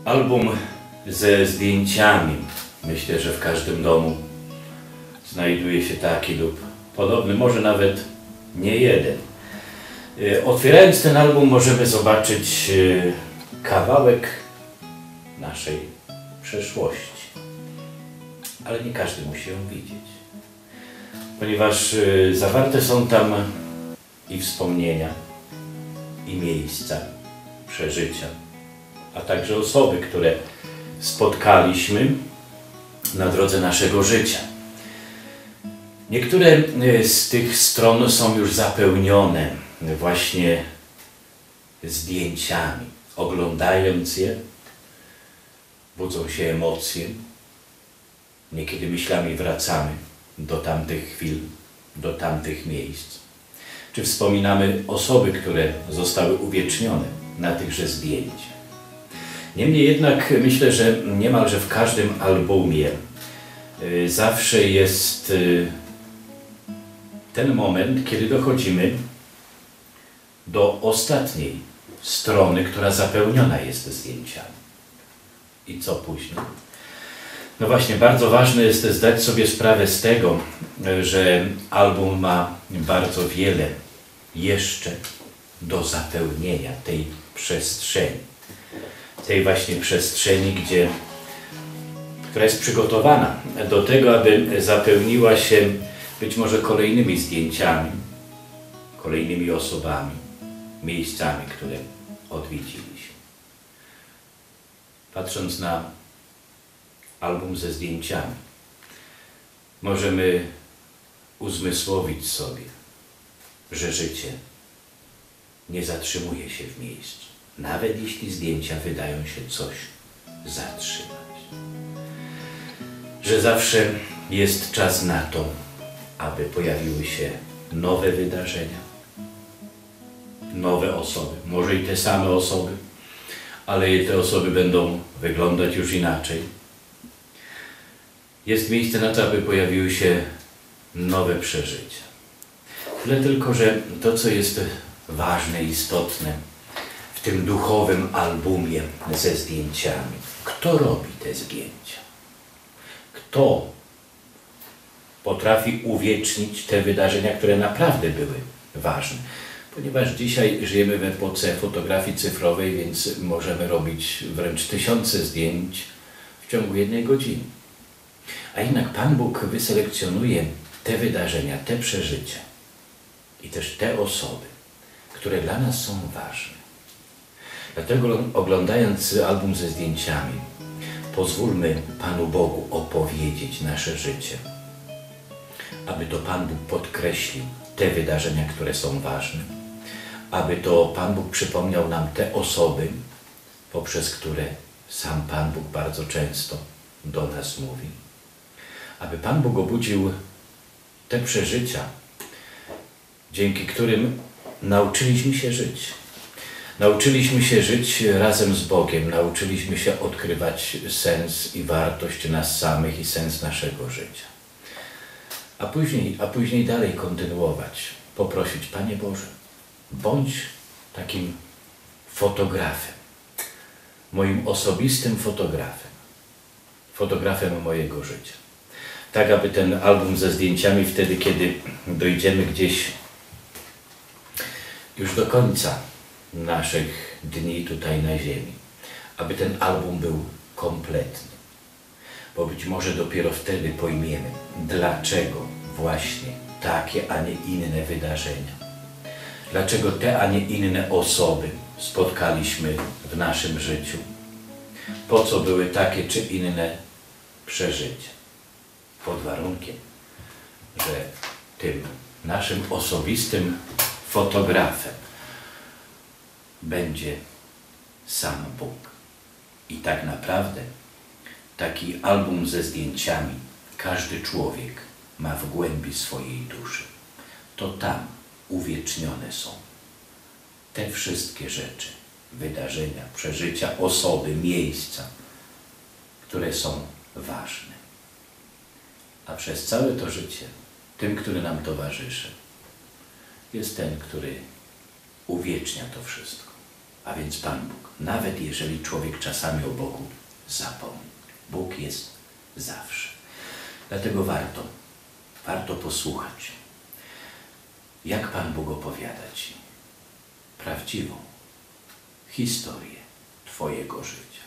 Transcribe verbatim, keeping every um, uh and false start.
Album ze zdjęciami. Myślę, że w każdym domu znajduje się taki lub podobny, może nawet nie jeden. Otwierając ten album możemy zobaczyć kawałek naszej przeszłości. Ale nie każdy musi ją widzieć. Ponieważ zawarte są tam i wspomnienia, i miejsca, przeżycia, a także osoby, które spotkaliśmy na drodze naszego życia. Niektóre z tych stron są już zapełnione właśnie zdjęciami. Oglądając je, budzą się emocje. Niekiedy myślami wracamy do tamtych chwil, do tamtych miejsc. Czy wspominamy osoby, które zostały uwiecznione na tychże zdjęciach. Niemniej jednak myślę, że niemalże w każdym albumie y, zawsze jest y, ten moment, kiedy dochodzimy do ostatniej strony, która zapełniona jest zdjęciami. I co później? No właśnie, bardzo ważne jest zdać sobie sprawę z tego, że album ma bardzo wiele jeszcze do zapełnienia tej przestrzeni. Tej właśnie przestrzeni, gdzie, która jest przygotowana do tego, aby zapełniła się być może kolejnymi zdjęciami, kolejnymi osobami, miejscami, które odwiedziliśmy. Patrząc na album ze zdjęciami, możemy uzmysłowić sobie, że życie nie zatrzymuje się w miejscu, nawet jeśli zdjęcia wydają się coś zatrzymać. Że zawsze jest czas na to, aby pojawiły się nowe wydarzenia, nowe osoby, może i te same osoby, ale te osoby będą wyglądać już inaczej. Jest miejsce na to, aby pojawiły się nowe przeżycia. Tyle tylko, że to, co jest ważne, istotne w tym duchowym albumie ze zdjęciami, kto robi te zdjęcia? Kto potrafi uwiecznić te wydarzenia, które naprawdę były ważne? Ponieważ dzisiaj żyjemy w epoce fotografii cyfrowej, więc możemy robić wręcz tysiące zdjęć w ciągu jednej godziny. A jednak Pan Bóg wyselekcjonuje te wydarzenia, te przeżycia i też te osoby, które dla nas są ważne. Dlatego oglądając album ze zdjęciami, pozwólmy Panu Bogu opowiedzieć nasze życie, aby to Pan Bóg podkreślił te wydarzenia, które są ważne, aby to Pan Bóg przypomniał nam te osoby, poprzez które sam Pan Bóg bardzo często do nas mówi. Aby Pan Bóg obudził te przeżycia, dzięki którym nauczyliśmy się żyć. Nauczyliśmy się żyć razem z Bogiem, nauczyliśmy się odkrywać sens i wartość nas samych i sens naszego życia. A później, a później dalej kontynuować, poprosić, Panie Boże, bądź takim fotografem, moim osobistym fotografem, fotografem mojego życia. Tak, aby ten album ze zdjęciami wtedy, kiedy dojdziemy gdzieś już do końca naszych dni tutaj na ziemi, aby ten album był kompletny. Bo być może dopiero wtedy pojmiemy, dlaczego właśnie takie, a nie inne wydarzenia. Dlaczego te, a nie inne osoby spotkaliśmy w naszym życiu. Po co były takie czy inne przeżycia. Pod warunkiem, że tym naszym osobistym fotografem będzie sam Bóg. I tak naprawdę taki album ze zdjęciami każdy człowiek ma w głębi swojej duszy. To tam uwiecznione są te wszystkie rzeczy, wydarzenia, przeżycia, osoby, miejsca, które są ważne. A przez całe to życie tym, który nam towarzyszy, jest ten, który uwiecznia to wszystko. a więc Pan Bóg. Nawet jeżeli człowiek czasami o Bogu zapomni. Bóg jest zawsze. Dlatego warto, warto posłuchać, jak Pan Bóg opowiada Ci prawdziwą historię Twojego życia.